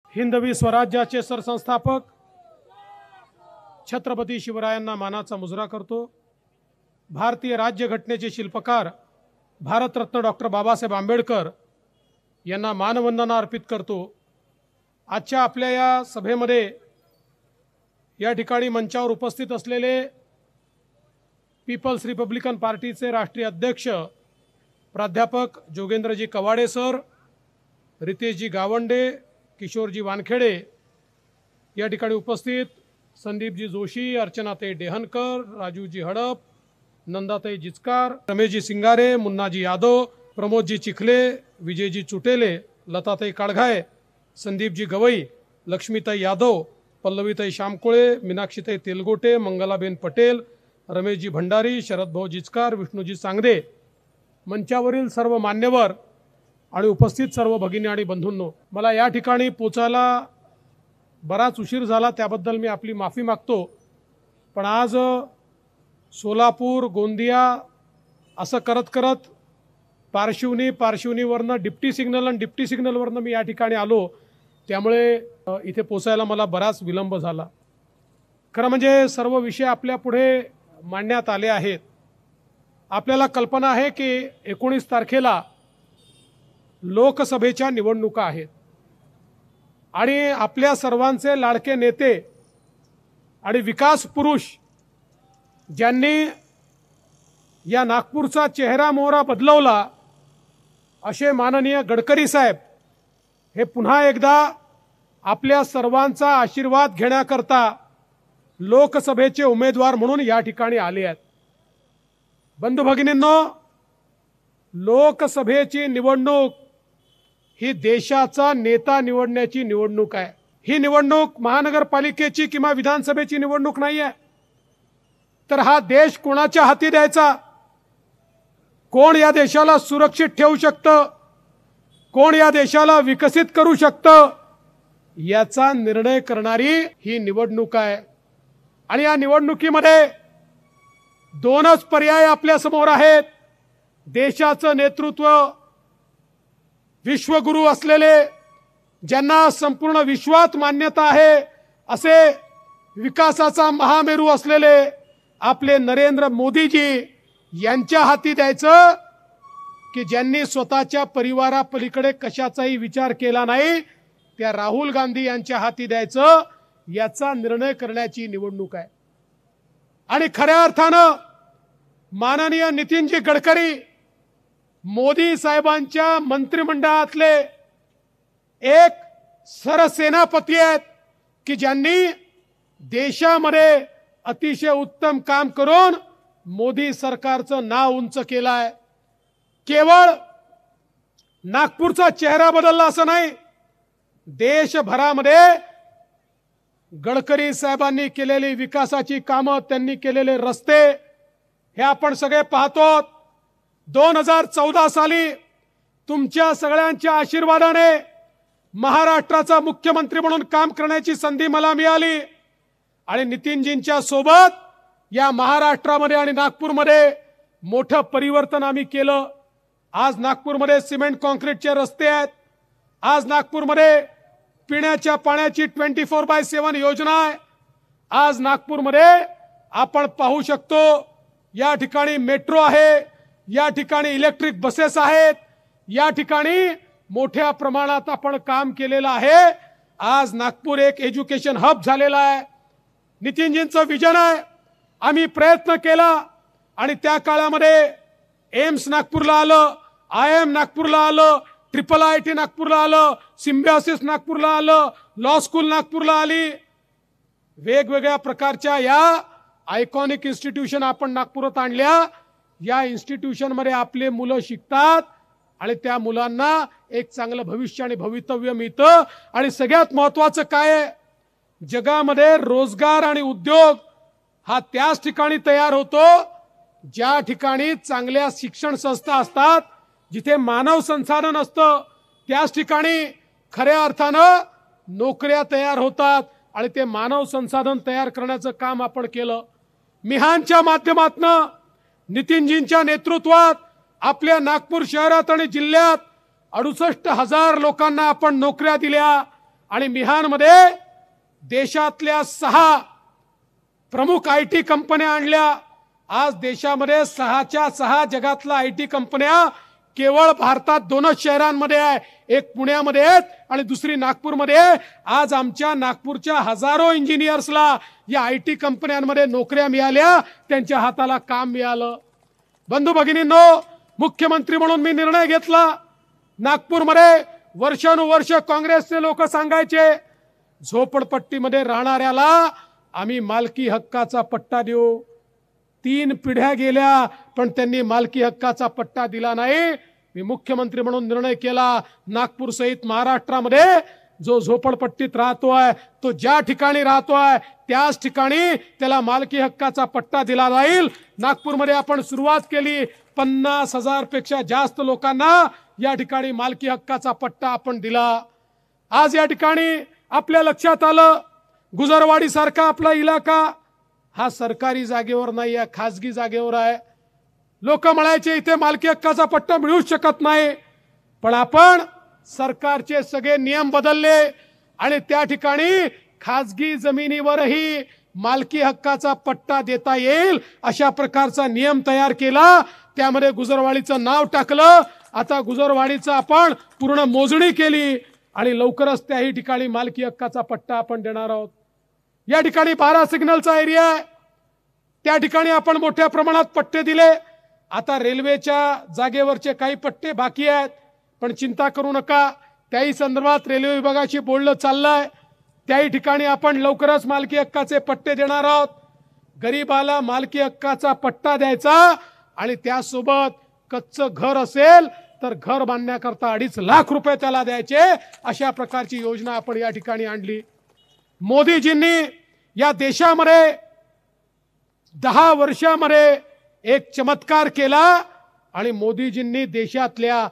हिंदवी स्वराज्याचे सरसंस्थापक छत्रपती शिवरायांना मानाचा मुजरा करतो। भारतीय राज्यघटनेचे शिल्पकार भारतरत्न डॉक्टर बाबासाहेब आंबेडकर यांना मानवंदना अर्पित करतो। आजच्या आपल्या या सभेमध्ये या ठिकाणी मंचावर उपस्थित असलेले पीपल्स रिपब्लिकन पार्टीचे राष्ट्रीय अध्यक्ष प्राध्यापक जोगेंद्रजी कवाडे सर, रितेशजी गावंडे, किशोरजी वानखेडे, या ठिकाणी उपस्थित संदीपजी जोशी, अर्चनाताई डेहनकर, राजूजी हडप, नंदाताई जिचकार, रमेशजी सिंगारे, मुन्नाजी यादव, प्रमोदजी चिखले, विजयजी चुटेले, लताताई काळघाय, संदीपजी गवई, लक्ष्मीताई यादव, पल्लवीताई श्यामकोळे, मीनाक्षीताई तेलगोटे, मंगलाबेन पटेल, रमेशजी भंडारी, शरदभाऊ जिचकार, विष्णूजी सांगदे, मंचावरील सर्व मान्यवर आणि उपस्थित सर्व भगिनी आणि बंधूंनो, मला या ठिकाणी पोचायला बराच उशीर झाला, त्याबद्दल मी आपली माफी मागतो। पण आज सोलापूर, गोंदिया असं करत करत पारशिवनीवरनं डिप्टी सिग्नल आणि डिप्टी सिग्नलवरनं मी या ठिकाणी आलो, त्यामुळे इथे पोचायला मला बराच विलंब झाला। खरं म्हणजे सर्व विषय आपल्या पुढे मांडण्यात आले आहेत। आपल्याला कल्पना आहे की 19 तारखेला लोकसभेच्या निवडणुका आहेत आणि आपल्या सर्वांचे लाडके नेते आणि विकास पुरुष ज्यांनी या नागपूरचा चेहरा मोहरा बदलवला असे माननीय गडकरी साहेब हे पुन्हा एकदा आपल्या सर्वांचा आशीर्वाद घेण्याकरता लोकसभेचे उमेदवार म्हणून या ठिकाणी आले आहेत। बंधू भगिनींनो, लोकसभेची निवडणूक ही देशाचा नेता निवडण्याची निवडणूक आहे। ही निवडणूक महानगरपालिकेची किंवा विधानसभेची निवडणूक नाही आहे। तर हा देश कोणाच्या हाती द्यायचा, कोण या देशाला सुरक्षित ठेवू शकतं, कोण या देशाला विकसित करू शकतं, याचा निर्णय करणारी ही निवडणूक आहे। आणि या निवडणुकीमध्ये दोनच पर्याय आपल्या समोर आहेत। देशाचं नेतृत्व विश्वगुरू असलेले, ज्यांना संपूर्ण विश्वात मान्यता आहे असे विकासाचा महामेरू असलेले आपले नरेंद्र मोदीजी यांच्या हाती द्यायचं, की ज्यांनी स्वतःच्या परिवारापलीकडे कशाचाही विचार केला नाही त्या राहुल गांधी यांच्या हाती द्यायचं, याचा निर्णय करण्याची निवडणूक आहे। आणि खऱ्या अर्थानं माननीय नितीनजी गडकरी मोदी साहेबांच्या मंत्रिमंडळातले एक सरसेनापती आहेत, की ज्यांनी देशामध्ये अतिशय उत्तम काम करून मोदी सरकारचं नाव उंच केलं आहे। केवळ नागपूरचा चेहरा बदलला असं नाही, देशभरामध्ये गडकरी साहेबांनी केलेली विकासाची कामं, त्यांनी केलेले रस्ते हे आपण सगळे पाहतो। 2014 साली तुमच्या सगळ्यांच्या आशीर्वादाने महाराष्ट्राचा मुख्यमंत्री म्हणून काम करण्याची संधी मला मिळाली आणि नितीनजींच्या सोबत या महाराष्ट्रामध्ये आणि नागपूरमध्ये मोठं परिवर्तन आम्ही केलं। आज नागपूरमध्ये सिमेंट कॉन्क्रीटचे रस्ते आहेत। आज नागपूरमध्ये पिण्याच्या पाण्याची 24/7 योजना आहे। आज नागपूरमध्ये आपण पाहू शकतो या ठिकाणी मेट्रो आहे, या ठिकाणी इलेक्ट्रिक बसेस आहेत, या ठिकाणी मोठ्या प्रमाणात आपण काम केलेलं आहे। आज नागपूर एक एज्युकेशन हब झालेला आहे। नितीनजींचं विजन आहे, आम्ही प्रयत्न केला आणि त्या काळामध्ये एम्स नागपूरला आलं, IIM नागपूरला आलं, IIIT नागपूरला आलं, सिम्बायोसिस नागपूरला आलं, लॉ स्कूल नागपूरला आली। वेगवेगळ्या प्रकारच्या या आयकॉनिक इन्स्टिट्यूशन आपण नागपुरात आणल्या। या इन्स्टिट्यूशन मध्ये आपले मुलं शिकतात आणि त्या मुलांना एक चांगलं भविष्य आणि भवितव्य मिळतं। आणि सगळ्यात महत्त्वाचं काय आहे, जगामध्ये रोजगार आणि उद्योग हा त्याच ठिकाणी तयार होतो ज्या ठिकाणी चांगल्या शिक्षण संस्था असतात, जिथे मानव संसाधन असतं, त्याच ठिकाणी खऱ्या अर्थानं नोकऱ्या तयार होतात आणि ते मानव संसाधन तयार करण्याचं काम आपण केलं। मिहानच्या माध्यमातून नितीनजींच्या नेतृत्वात आपल्या नागपूर शहरात आणि जिल्ह्यात 68,000 लोकांना आपण नोकऱ्या दिल्या आणि मिहानमध्ये देशातल्या 6 प्रमुख आयटी कंपन्या आणल्या। आज देशामध्ये 6च्या 6 जगातल्या आयटी कंपन्या केवळ भारतात 2च शहरांमध्ये आहे, एक पुण्यामध्ये आहे आणि दुसरी नागपूरमध्ये आहे। आज आमच्या नागपूरच्या हजारो इंजिनियर्सला या आयटी कंपन्यांमध्ये नोकऱ्या मिळाल्या, त्यांच्या हाताला काम मिळालं। बंधू भगिनींनो, मुख्यमंत्री म्हणून मी निर्णय घेतला। नागपूरमध्ये वर्षानुवर्ष काँग्रेसचे लोक सांगायचे झोपडपट्टीमध्ये राहणाऱ्याला आम्ही मालकी हक्काचा पट्टा देऊ। 3 पिढ्या गेल्या पण त्यांनी मालकी हक्काचा पट्टा दिला नाही। मी मुख्यमंत्री म्हणून निर्णय केला, नागपूर सहित महाराष्ट्रामध्ये जो झोपडपट्टीत राहतोय तो ज्या ठिकाणी राहतोय त्याच ठिकाणी त्याला मालकी हक्काचा पट्टा दिला जाईल। नागपूरमध्ये आपण सुरुवात केली, 50,000 पेक्षा जास्त लोकांना या ठिकाणी मालकी हक्काचा पट्टा आपण दिला। आज या ठिकाणी आपल्या लक्षात आलं गुजरवाडी सारखा आपला इलाका हा सरकारी जागेवर नाही आहे, खासगी जागेवर आहे। लोक म्हणायचे इथे मालकी हक्काचा पट्टा मिळू शकत नाही, पण आपण सरकारचे सगळे नियम बदलले आणि त्या ठिकाणी खासगी जमिनीवरही मालकी हक्काचा पट्टा देता येईल अशा प्रकारचा नियम तयार केला। त्यामध्ये गुजरवाडीचं नाव टाकलं। आता गुजरवाडीचं आपण पूर्ण मोजणी केली आणि लवकरच त्याही ठिकाणी मालकी हक्काचा पट्टा आपण देणार आहोत। या ठिकाणी 12 सिग्नलचा एरिया आहे, त्या ठिकाणी आपण मोठ्या प्रमाणात पट्टे दिले। आता रेल्वेच्या जागेवरचे काही पट्टे बाकी आहेत, पण चिंता करू नका, त्याही संदर्भात रेल्वे विभागाशी बोलणं चाललंय। त्याही ठिकाणी आपण लवकरच मालकी हक्काचे पट्टे देणार आहोत। गरीबाला मालकी हक्काचा पट्टा द्यायचा आणि त्यासोबत कच्चं घर असेल तर घर बांधण्याकरता 2.5 लाख रुपये त्याला द्यायचे, अशा प्रकारची योजना आपण या ठिकाणी आणली। मोदीजींनी या देशामध्ये 10 वर्षामध्ये एक चमत्कार केला आणि मोदीजींनी देशातल्या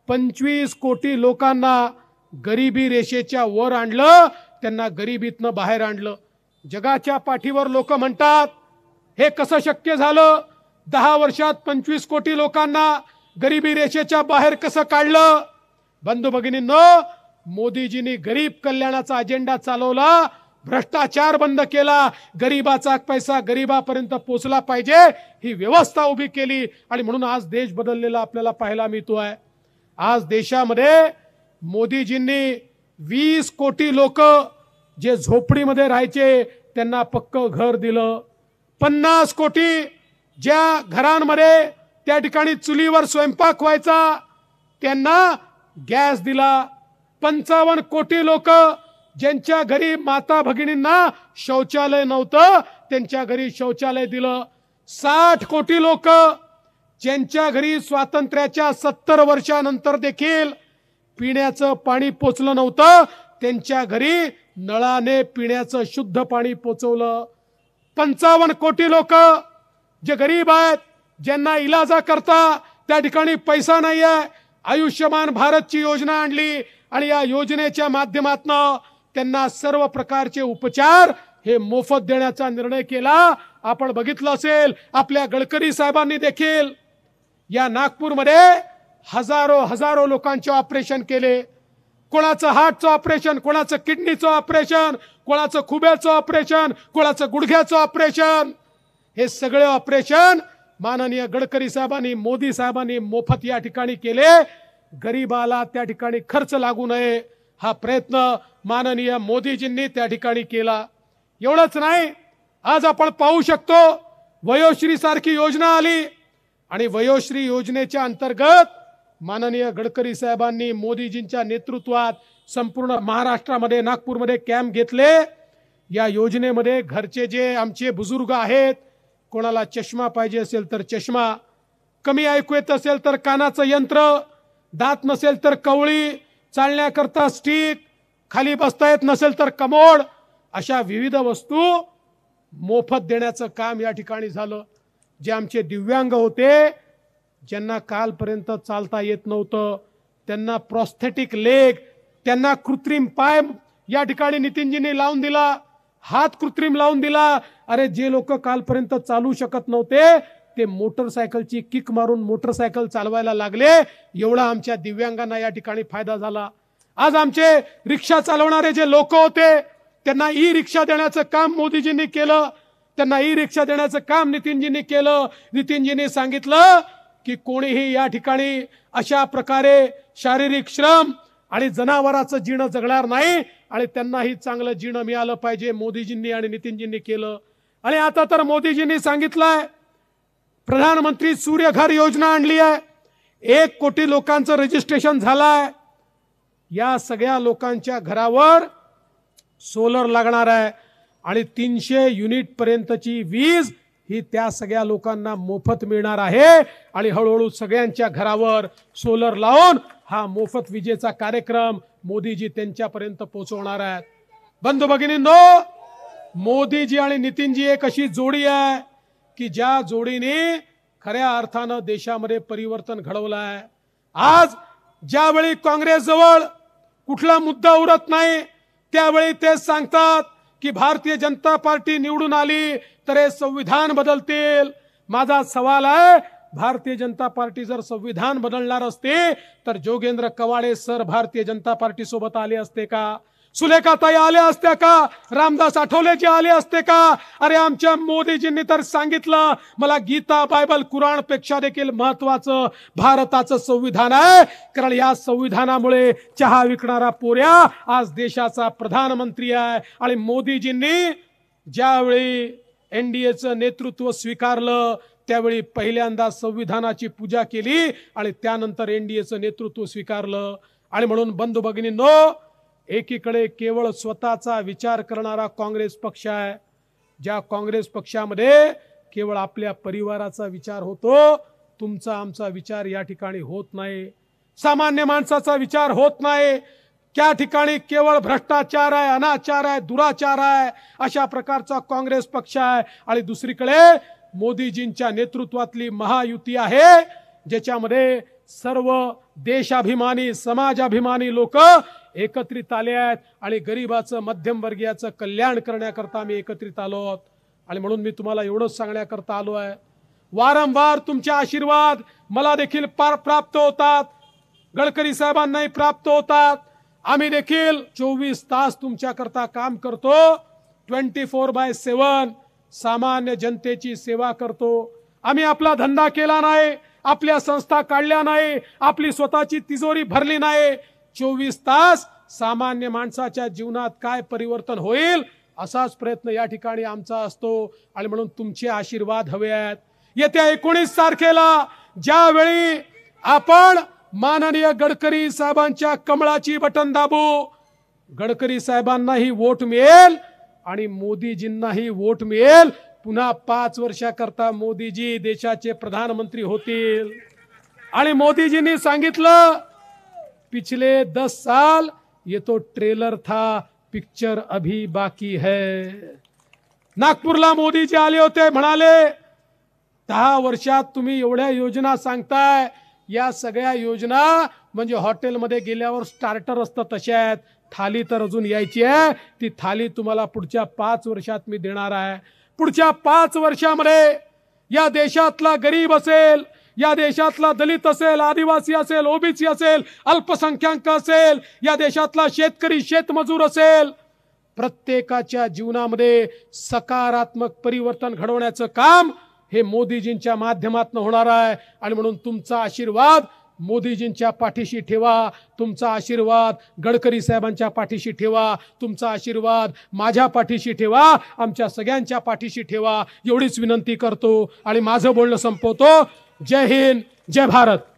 25 कोटी लोकांना गरिबी रेषेच्या वर आणलं, त्यांना गरिबीतनं बाहेर आणलं। जगाच्या पाठीवर लोक म्हणतात हे कसं शक्य झालं, 10 वर्षात 25 कोटी लोकांना गरिबी रेषेच्या बाहेर कसं काढलं। बंधू भगिनींनो, मोदीजींनी गरीब कल्याणाचा अजेंडा चालवला, भ्रष्टाचार बंद केला, गरीबाचा पैसा गरीबापर्यंत पोहोचला पाहिजे ही व्यवस्था उभी केली आणि म्हणून आज देश बदललेला आपल्याला पाहायला मिळतोय। आज देशामध्ये मोदीजींनी 20 कोटी लोक जे झोपडीमध्ये राहायचे त्यांना पक्कं घर दिलं। 50 कोटी ज्या घरांमध्ये त्या ठिकाणी चुलीवर स्वयंपाक व्हायचा त्यांना गॅस दिला। 55 कोटी लोक ज्यांच्या घरी माता भगिनींना शौचालय नव्हतं त्यांच्या घरी शौचालय दिलं। 60 कोटी लोक ज्यांच्या घरी स्वातंत्र्याच्या 70 वर्षानंतर देखील पिण्याचं पाणी पोचलं नव्हतं त्यांच्या घरी नळाने पिण्याचं शुद्ध पाणी पोचवलं। 55 कोटी लोक जे गरीब आहेत, ज्यांना इलाजा करता त्या ठिकाणी पैसा नाही आहे, आयुष्यमान भारतची योजना आणली आणि या योजनेच्या माध्यमातून त्यांना सर्व प्रकारचे उपचार हे मोफत देण्याचा निर्णय केला। आपण बघितलं असेल आपल्या गडकरी साहेबांनी देखील या नागपूरमध्ये हजारो लोकांचे ऑपरेशन केले। कोणाचं हार्टचं ऑपरेशन, कोणाचं किडनीचं ऑपरेशन, कोणाचं खुब्याचं ऑपरेशन, कोणाचं गुडघ्याचं ऑपरेशन, हे सगळे ऑपरेशन माननीय गडकरी साहेबांनी, मोदी साहेबांनी मोफत या ठिकाणी केले। गरीबाला त्या ठिकाणी खर्च लागू नये हा प्रयत्न माननीय मोदीजींनी त्या ठिकाणी केला। एवढंच नाही, आज आपण पाहू शकतो वयोश्री सारखी योजना आली आणि वयोश्री योजनेच्या अंतर्गत माननीय गडकरी साहेबांनी मोदीजींच्या नेतृत्वात संपूर्ण महाराष्ट्रामध्ये नागपूरमध्ये कॅम्प घेतले। या योजनेमध्ये घरचे जे आमचे बुजुर्ग आहेत, कोणाला चष्मा पाहिजे असेल तर चष्मा, कमी ऐकू येत असेल तर कानाचं यंत्र, दात नसेल तर कवळी, चालण्याकरता स्टिक, खाली बसता येत नसेल तर कमोड, अशा विविध वस्तू मोफत देण्याचं काम या ठिकाणी झालं। जे आमचे दिव्यांग होते, ज्यांना कालपर्यंत चालता येत नव्हतं, त्यांना प्रोस्थेटिक लेग, त्यांना कृत्रिम पाय या ठिकाणी नितीनजींनी लावून दिला, हात कृत्रिम लावून दिला। अरे जे लोक कालपर्यंत चालू शकत नव्हते ते मोटरसायकलची किक मारून मोटरसायकल चालवायला लागले। एवढा आमच्या दिव्यांगांना या ठिकाणी फायदा झाला। आज आमचे रिक्षा चालवणारे जे लोक होते त्यांना ई रिक्षा देण्याचं काम मोदीजींनी केलं, त्यांना ई रिक्षा देण्याचं काम नितीनजींनी केलं. नितीनजींनी सांगितलं की कोणीही या ठिकाणी अशा प्रकारे शारीरिक श्रम आणि जनावराचं जीणं जगणार नाही आणि त्यांनाही चांगलं जीणं मिळालं पाहिजे. मोदीजींनी आणि नितीनजींनी केलं. आणि आता तर मोदीजींनी सांगितलंय प्रधानमंत्री सूर्यघर योजना आणली आहे. 1 कोटी लोकांचं रजिस्ट्रेशन झालंय. या सगळ्या लोकांच्या घरावर सोलर लागणार आहे आणि 300 युनिट पर्यंतची वीज ही त्या सगळ्या लोकांना मोफत मिळणार आहे. आणि हळूहळू सगळ्यांच्या घरावर सोलर लावून हा मोफत विजेचा कार्यक्रम मोदीजी त्यांच्यापर्यंत पोहोचवणार आहेत. बंधू भगिनींनो, मोदीजी आणि नितीनजी एक अशी जोडी आहे की ज्या जोडीने खऱ्या अर्थानं देशामध्ये परिवर्तन घडवलं आहे. आज ज्यावेळी काँग्रेस जवळ कुठला मुद्दा उरत नाही त्यावेळी ते सांगतात की भारतीय जनता पार्टी निवडून आली तर हे संविधान बदलतील. माझा सवाल आहे, भारतीय जनता पार्टी जर संविधान बदलणार असते तर जोगेंद्र कवाडे सर भारतीय जनता पार्टी सोबत आले असते का? सुलेखाताई आल्या असत्या का? रामदास आठवलेजी आले असते का? अरे आमच्या मोदीजींनी तर सांगितलं मला गीता बायबल कुराण पेक्षा देखील महत्वाचं भारताचं संविधान आहे, कारण या संविधानामुळे चहा विकणारा पोऱ्या आज देशाचा प्रधानमंत्री आहे. आणि मोदीजींनी ज्यावेळी एनडीएचं नेतृत्व स्वीकारलं त्यावेळी पहिल्यांदा संविधानाची पूजा केली आणि त्यानंतर एनडीएचं नेतृत्व स्वीकारलं. आणि म्हणून बंधू भगिनींनो, एकीकडे केवळ स्वतःचा विचार करणारा काँग्रेस पक्ष आहे. ज्या काँग्रेस पक्षामध्ये केवळ आपल्या परिवाराचा विचार होतो, तुमचा आमचा विचार या ठिकाणी होत नाही, सामान्य माणसाचा विचार होत नाही. त्या ठिकाणी केवळ भ्रष्टाचार आहे, अनाचार आहे, दुराचार आहे, अशा प्रकारचा काँग्रेस पक्ष आहे. आणि दुसरीकडे मोदीजींच्या नेतृत्वातली महायुती आहे ज्याच्यामध्ये सर्व देशाभिमानी समाजाभिमानी लोक एकत्रित आले आहेत आणि गरिबाचं मध्यमवर्गीयाचं कल्याण करण्याकरता आम्ही एकत्रित आलो आहोत. आणि म्हणून मी तुम्हाला एवढंच सांगण्याकरता आलो आहे, वारंवार तुमचे आशीर्वाद मला देखील प्राप्त होतात, गडकरी साहेबांनाही प्राप्त होतात. आम्ही देखील 24 तास तुमच्याकरता काम करतो, 24/7 सामान्य जनतेची सेवा करतो. आम्ही आपला धंदा केला नाही, आपल्या संस्था काढल्या नाही, आपली स्वतःची तिजोरी भरली नाही. 24 तास सामान्य माणसाच्या जीवनात काय परिवर्तन होईल असाच प्रयत्न या ठिकाणी आमचा असतो. आणि म्हणून तुमचे आशीर्वाद हवे आहेत. येत्या 19 तारखेला ज्यावेळी आपण माननीय गडकरी साहेबांच्या कमळाची बटन दाबू, गडकरी साहेबांनाही वोट मिळेल आणि मोदीजींनाही वोट मिळेल. पुन्हा 5 वर्षाकरता मोदीजी देशाचे प्रधानमंत्री होतील. आणि मोदीजींनी सांगितलं पिछले 10 साल ये तो ट्रेलर था, पिक्चर अभी बाकी है. नागपूरला मोदीजी आले होते, म्हणाले 10 वर्षात तुम्ही एवढ्या योजना सांगताय, या सगळ्या योजना म्हणजे हॉटेलमध्ये गेल्यावर स्टार्टर असतं तशा आहेत, थाली तर अजून यायची आहे, ती थाली तुम्हाला पुढच्या 5 वर्षात मी देणार आहे. पुढच्या 5 वर्षामध्ये या देशातला गरीब असेल, या देशातला दलित असेल, आदिवासी असेल, ओबीसी असेल, अल्पसंख्याक असेल, या देशातला शेतकरी शेतमजूर असेल, प्रत्येकाच्या जीवनामध्ये सकारात्मक परिवर्तन घडवण्याचं काम हे मोदीजींच्या माध्यमातून होणार आहे. आणि म्हणून तुमचा आशीर्वाद मोदीजींच्या पाठीशी ठेवा, तुमचा आशीर्वाद गडकरी साहेबांच्या पाठीशी ठेवा, तुमचा आशीर्वाद माझ्या पाठीशी ठेवा, आमच्या सगळ्यांच्या पाठीशी ठेवा, एवढीच विनंती करतो आणि माझं बोलणं संपवतो. जय हिंद, जय भारत.